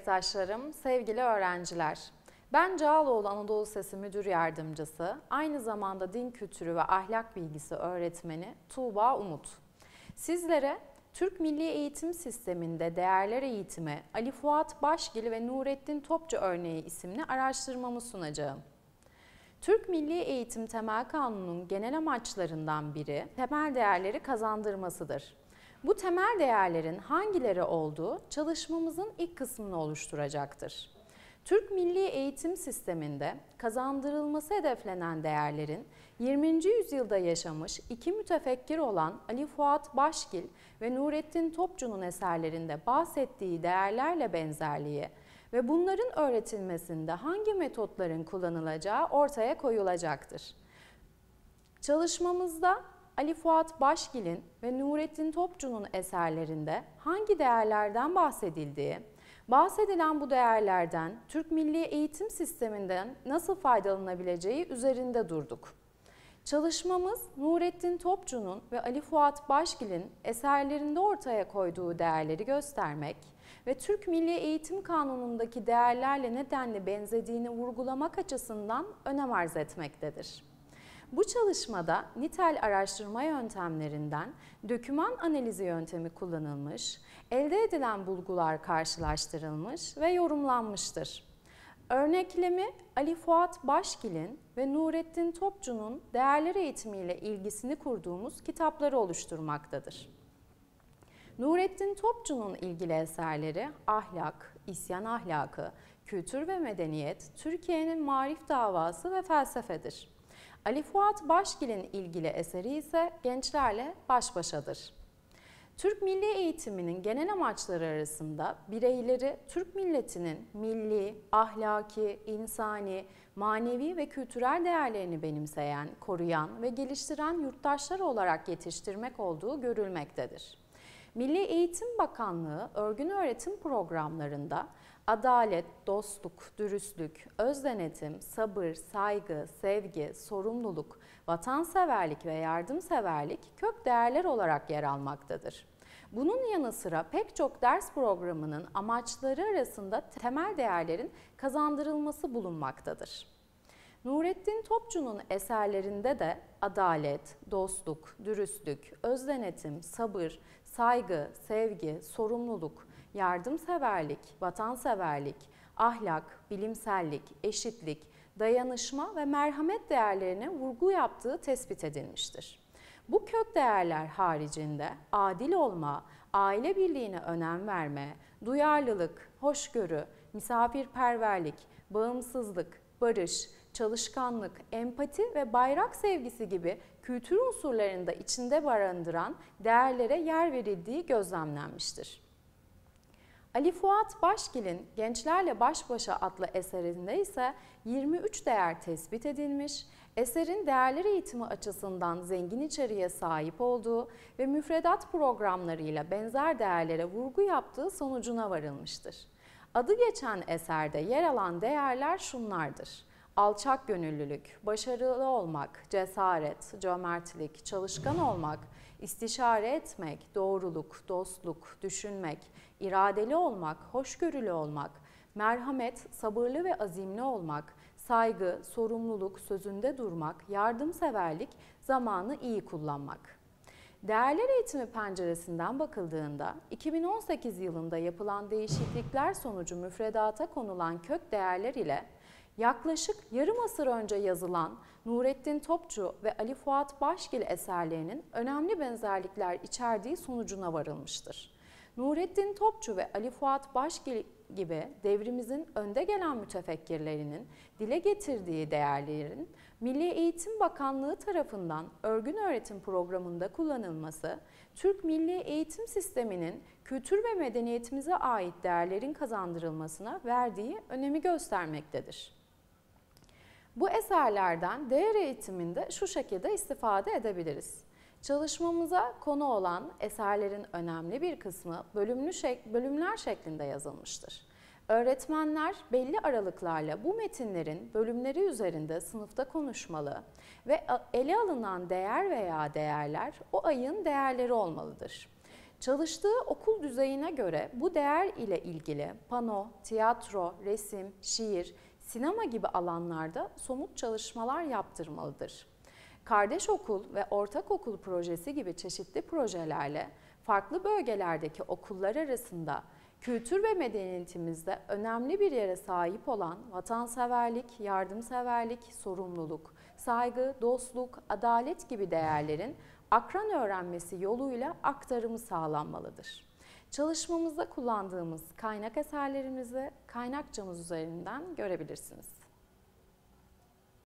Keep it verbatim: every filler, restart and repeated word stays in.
meslektaşlarım, sevgili öğrenciler. Ben Cağaloğlu Anadolu Lisesi Müdür Yardımcısı, aynı zamanda din kültürü ve ahlak bilgisi öğretmeni Tuğba Umut. Sizlere Türk Milli Eğitim Sistemi'nde değerler eğitimi Ali Fuat Başgil ve Nurettin Topçu örneği isimli araştırmamı sunacağım. Türk Milli Eğitim Temel Kanunu'nun genel amaçlarından biri temel değerleri kazandırmasıdır. Bu temel değerlerin hangileri olduğu çalışmamızın ilk kısmını oluşturacaktır. Türk Milli Eğitim Sistemi'nde kazandırılması hedeflenen değerlerin yirminci yüzyılda yaşamış iki mütefekkir olan Ali Fuat Başgil ve Nurettin Topçu'nun eserlerinde bahsettiği değerlerle benzerliği ve bunların öğretilmesinde hangi metotların kullanılacağı ortaya koyulacaktır. Çalışmamızda Ali Fuat Başgil'in ve Nurettin Topçu'nun eserlerinde hangi değerlerden bahsedildiği, bahsedilen bu değerlerden Türk Milli Eğitim Sistemi'nden nasıl faydalanabileceği üzerinde durduk. Çalışmamız Nurettin Topçu'nun ve Ali Fuat Başgil'in eserlerinde ortaya koyduğu değerleri göstermek ve Türk Milli Eğitim Kanunu'ndaki değerlerle nedenli benzediğini vurgulamak açısından önem arz etmektedir. Bu çalışmada nitel araştırma yöntemlerinden doküman analizi yöntemi kullanılmış, elde edilen bulgular karşılaştırılmış ve yorumlanmıştır. Örneklemi Ali Fuat Başgil'in ve Nurettin Topçu'nun değerler eğitimiyle ilgisini kurduğumuz kitapları oluşturmaktadır. Nurettin Topçu'nun ilgili eserleri Ahlak, İsyan Ahlakı, Kültür ve Medeniyet, Türkiye'nin Marif Davası ve Felsefedir. Ali Fuat Başgil'in ilgili eseri ise Gençlerle Baş Başadır. Türk milli eğitiminin genel amaçları arasında bireyleri Türk milletinin milli, ahlaki, insani, manevi ve kültürel değerlerini benimseyen, koruyan ve geliştiren yurttaşlar olarak yetiştirmek olduğu görülmektedir. Milli Eğitim Bakanlığı örgün öğretim programlarında adalet, dostluk, dürüstlük, özdenetim, sabır, saygı, sevgi, sorumluluk, vatanseverlik ve yardımseverlik kök değerler olarak yer almaktadır. Bunun yanı sıra pek çok ders programının amaçları arasında temel değerlerin kazandırılması bulunmaktadır. Nurettin Topçu'nun eserlerinde de adalet, dostluk, dürüstlük, özdenetim, sabır, saygı, sevgi, sorumluluk, yardımseverlik, vatanseverlik, ahlak, bilimsellik, eşitlik, dayanışma ve merhamet değerlerine vurgu yaptığı tespit edilmiştir. Bu kök değerler haricinde adil olma, aile birliğine önem verme, duyarlılık, hoşgörü, misafirperverlik, bağımsızlık, barış, çalışkanlık, empati ve bayrak sevgisi gibi kültür unsurlarını da içinde barındıran değerlere yer verildiği gözlemlenmiştir. Ali Fuat Başgil'in Gençlerle Baş Başa adlı eserinde ise yirmi üç değer tespit edilmiş, eserin değerler eğitimi açısından zengin içeriğe sahip olduğu ve müfredat programlarıyla benzer değerlere vurgu yaptığı sonucuna varılmıştır. Adı geçen eserde yer alan değerler şunlardır: alçak gönüllülük, başarılı olmak, cesaret, cömertlik, çalışkan olmak, istişare etmek, doğruluk, dostluk, düşünmek, iradeli olmak, hoşgörülü olmak, merhamet, sabırlı ve azimli olmak, saygı, sorumluluk, sözünde durmak, yardımseverlik, zamanı iyi kullanmak. Değerler eğitimi penceresinden bakıldığında iki bin on sekiz yılında yapılan değişiklikler sonucu müfredata konulan kök değerler ile yaklaşık yarım asır önce yazılan Nurettin Topçu ve Ali Fuat Başgil eserlerinin önemli benzerlikler içerdiği sonucuna varılmıştır. Nurettin Topçu ve Ali Fuat Başgil gibi devrimizin önde gelen mütefekkirlerinin dile getirdiği değerlerin Milli Eğitim Bakanlığı tarafından örgün öğretim programında kullanılması, Türk Milli Eğitim Sistemi'nin kültür ve medeniyetimize ait değerlerin kazandırılmasına verdiği önemi göstermektedir. Bu eserlerden değer eğitiminde şu şekilde istifade edebiliriz. Çalışmamıza konu olan eserlerin önemli bir kısmı bölümlü şek- bölümler şeklinde yazılmıştır. Öğretmenler belli aralıklarla bu metinlerin bölümleri üzerinde sınıfta konuşmalı ve ele alınan değer veya değerler o ayın değerleri olmalıdır. Çalıştığı okul düzeyine göre bu değer ile ilgili pano, tiyatro, resim, şiir, sinema gibi alanlarda somut çalışmalar yaptırmalıdır. Kardeş okul ve ortakokul projesi gibi çeşitli projelerle farklı bölgelerdeki okullar arasında kültür ve medeniyetimizde önemli bir yere sahip olan vatanseverlik, yardımseverlik, sorumluluk, saygı, dostluk, adalet gibi değerlerin akran öğrenmesi yoluyla aktarımı sağlanmalıdır. Çalışmamızda kullandığımız kaynak eserlerimizi kaynakçamız üzerinden görebilirsiniz.